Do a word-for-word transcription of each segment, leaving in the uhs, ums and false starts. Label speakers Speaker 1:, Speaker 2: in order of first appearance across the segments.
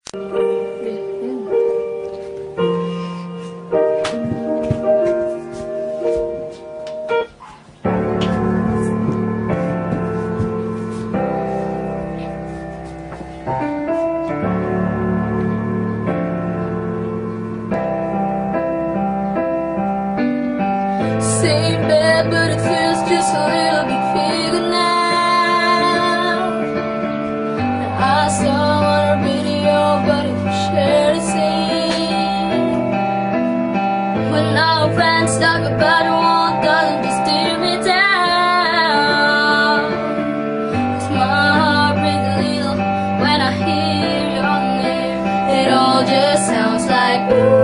Speaker 1: Same bed, but it feels just a little bit bigger now. And I saw on a video, but it was share the same. When our friends talk about it, one doesn't just steer me down. 'Cause my heart breaks a little when I hear your name. It all just sounds like ooh.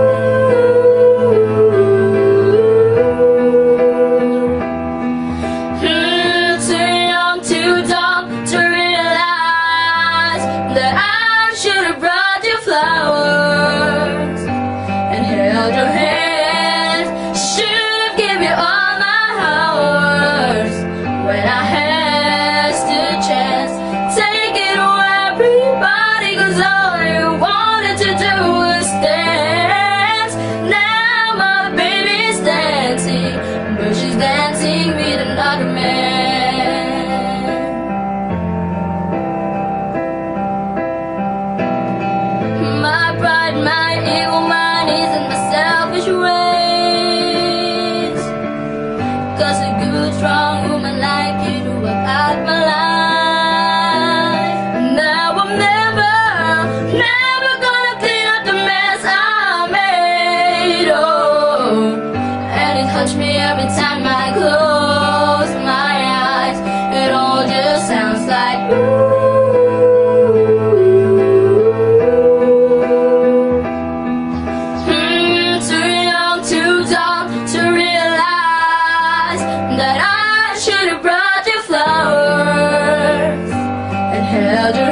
Speaker 1: Flowers and held your hand. Should've given you all my hours when I had the chance. Take it away, everybody, 'cause all you wanted to do was dance. Now my baby's dancing, but she's dancing with another man. My evil mind isn't my selfish ways. 'Cause a good strong woman like you do about my life. Now I'm never, never gonna clean up the mess I made. Oh, and it hurts me every time I close my eyes. It all just sounds like ooh. That I should have brought you flowers and held your